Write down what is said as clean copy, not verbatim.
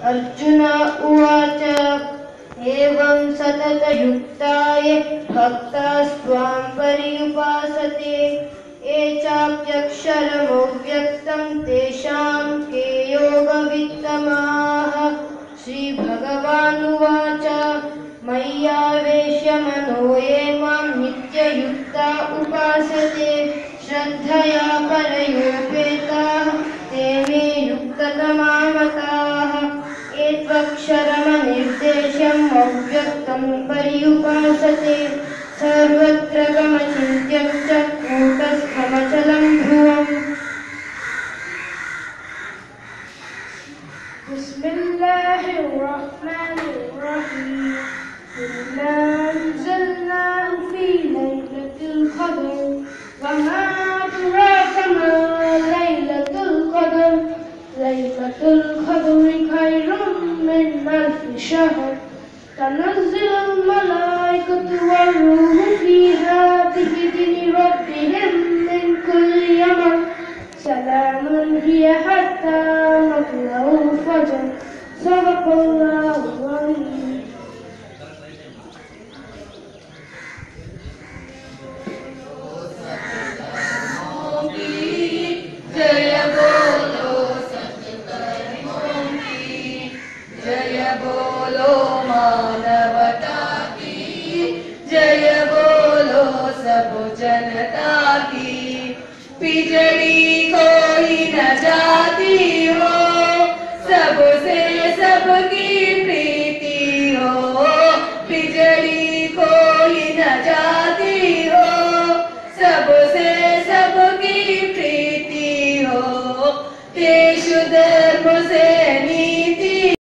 अर्जुन उवाच एवं सततयुक्ताय भक्तास्त्वां पर्युपासते ये चाप्यक्षरमव्यक्तं तेषां के योगवित्तमाः। श्रीभगवानुवाच मय्यावेश्य मनो ये मां नित्ययुक्ता उपासते श्रद्धया परयोपेताः ते मे युक्ततमा मताः। ये त्वक्षरमनिर्देश्यम् अव्यक्तं पर्युपासते सर्वत्र गमचिन्त्यं च कूटस्थमचलं ध्रुवम्। बिस्मिल्लाहिर्रहमानिर्रहीम। इन्ना अंज़लनाहु फी लैलतिल क़द्र वमा अदराका मा लैलतुल क़द्र लैलतुल क़द्रि खैरुम मिन अल्फि शहर तनज़्ज़लुल मलाइकतु वर्रूहु फ़ीहा बिइज़्नि रब्बिहिम मिन कुल्लि अमर सलामुन हिय हत्ता मत्लउल फज्र। सदक़ल्लाहुल अज़ीम। जय बोलो सत्कर्मों की, जय बोलो मानवता की, जय बोलो सब जनता की। बिजली